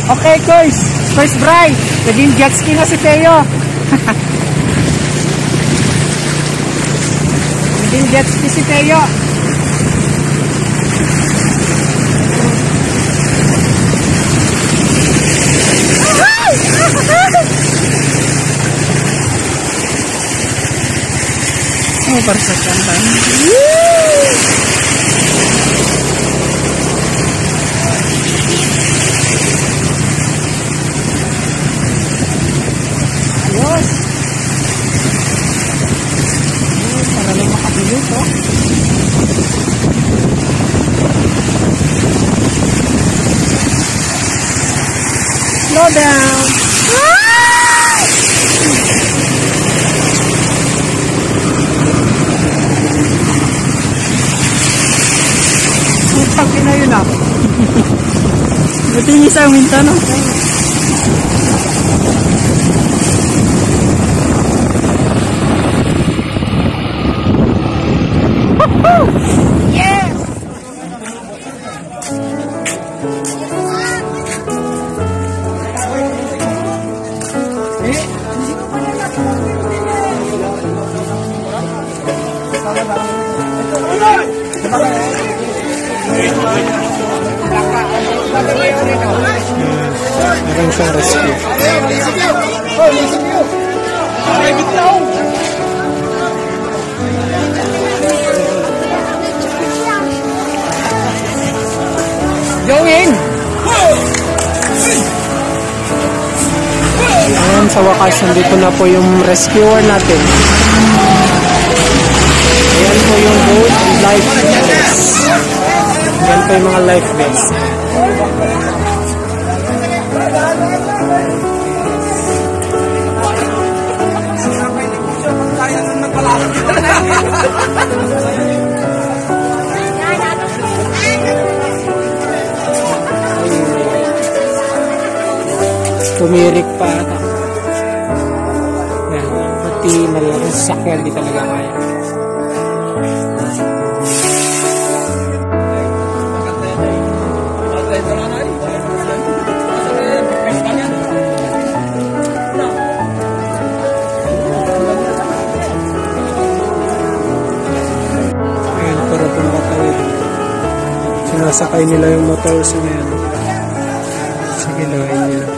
Okay guys, Bossbryce, naging jet ski na si Teo. Naging jet ski si Teo. Oh, para sa kantan. Ayos. Para lang makabili to. Slow down. Pag na yun ah. Buti niya sa minta no? Yes! Meron siyang rescue. Going! Ayan, sa wakas, nandito na po yung rescuer natin. Ayan po yung boat and life vests. Ayan po yung mga life vests. Tumirik pa ata. Yan, pati malaking sasakyan di talaga kaya. Ayan, para pumakatawid. Sinasakay nila yung motor sa yan. Sige, lagayin nila.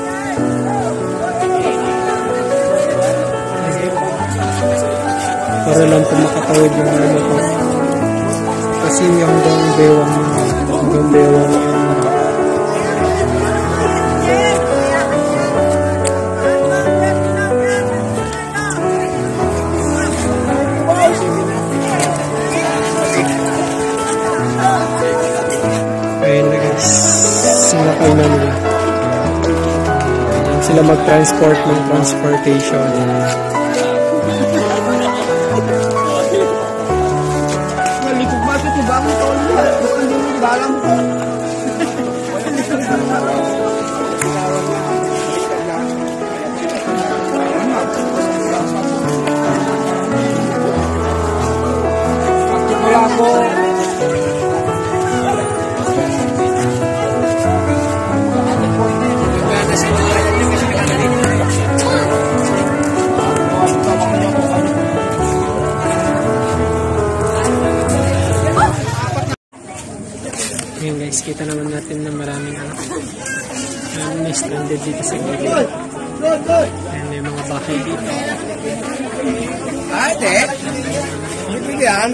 Para lang po makatawid ng ano po. Kasi hanggang bewang ayun na guys, sinakay na nila. Sila mag-transport ng transportation. Ayan guys, kita naman natin na maraming may stranded dito sa gilid. Ayan, may mga bahay dito. Ate, ito yan.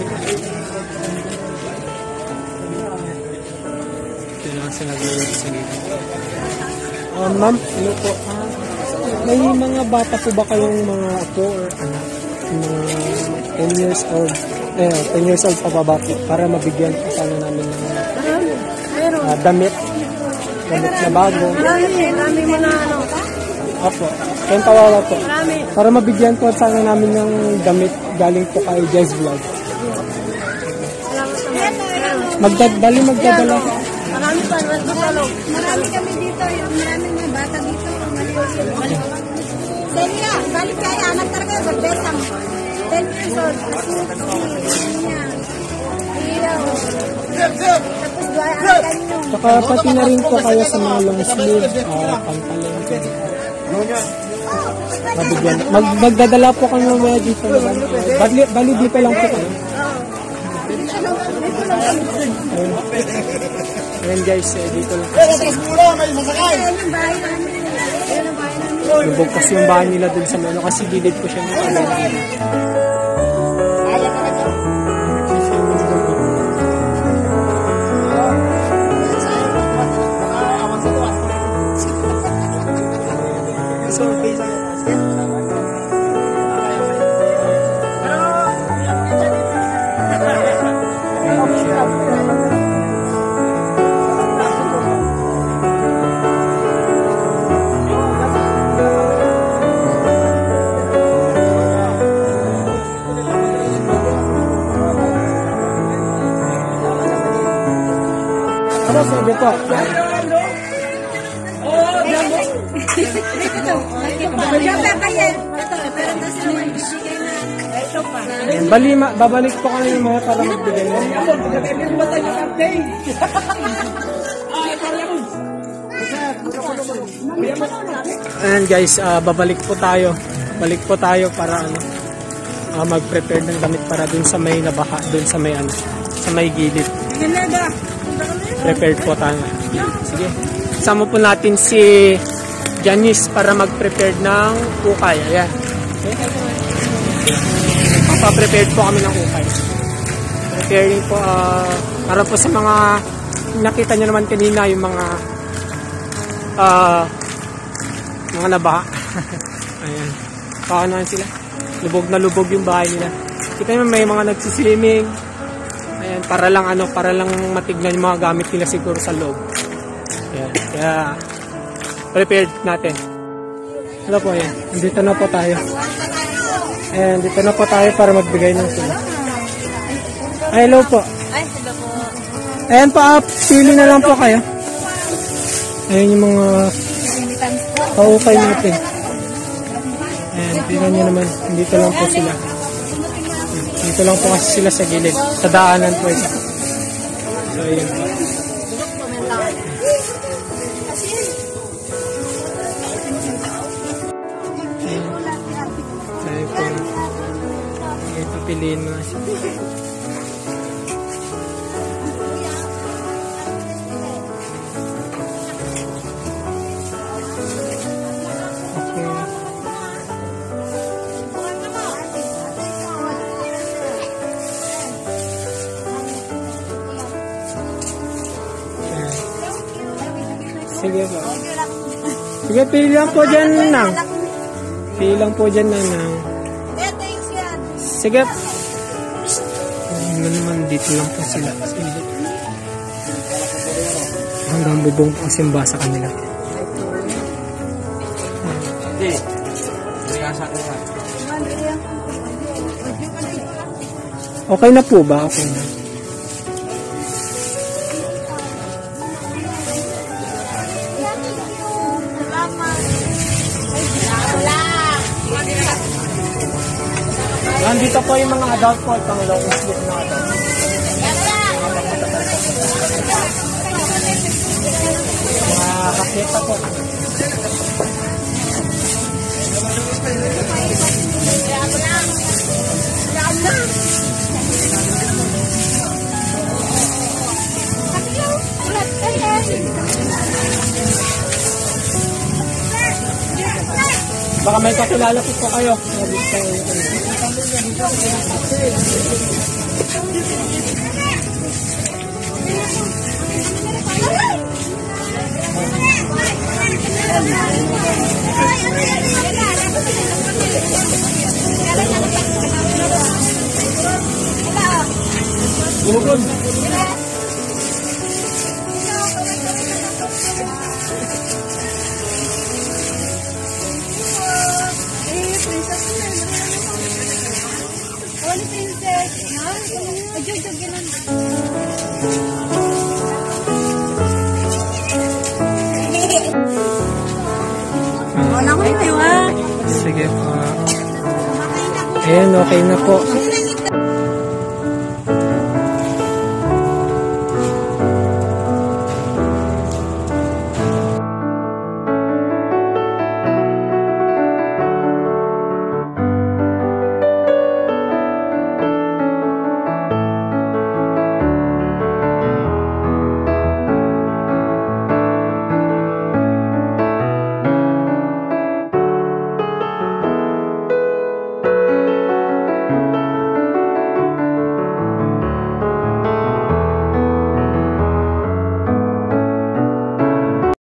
Ito lang sila gilid sa gilid. Ma'am, ano po? May mga bata po ba kayong mga apo or anak? Mga 10 years old. 10 years old pa ba para mabigyan po sana namin ng damit na bago. Marami mo na ano. Opo, kayong tawawa po. Para mabigyan po sana namin ng damit galing po kay Jazz Vlog. Magdadala. Marami pa, marami kami dito. Marami mga bata dito. Delia, balik kaya anak talaga berbesang 10 years old. Tapos Saka pati na rin po kayo sa mga long sleeve, pantalon. Magdadala po kami mamaya dito naman. Bali dito lang po kayo. Ayan guys, dito lang. Lubog kasi yung bahay nila dun sa ano kasi gilid po siya ng kanila. Sabi po. Babalik po kami mga para magbigay yan. Ayan guys, babalik po tayo. Balik po tayo para mag-prepare ng damit para dun sa may nabaha, dun sa may sa may gilid. Prepared po tayo. Sige. Kasama po natin si Janice para mag-prepare ng ukay. Ayan. Papaprepared po kami ng ukay. Preparing po para po sa mga nakita nyo naman kanina yung mga nabaha. Ayan. Paano sila? Lubog na lubog yung bahay nila. Kita nyo may mga nagsiswimming. Ayan, para lang matignan yung mga gamit nila siguro sa loob. Ayan, kaya prepared natin. Ano po yan? Dito na po tayo. Ayan, dito na po tayo para magbigay ng sila. Ay, hello po. Ay, hello po. Ayan po, pili na lang po kayo. Ayan yung mga paukay natin. Ayan, tingnan nyo naman. Dito lang po sila. Dito lang po kasi sila sa gilid. Sa daanan po ito. So, ayan po. Ayan po. Ayan, papiliin mo na siya. Sige po. Sige, pili lang po dyan, Nang. Pili lang po dyan, Nang. Sige. Ano naman, dito lang po sila. Sige. Hanggang bubong po simba sa kanila. Okay na po ba? Okay na. Nandito po yung mga adult po, itong long sleeve na adult. Mga kakita po. Baka may kakilala po kayo. Sige po. Ayan, okay na po.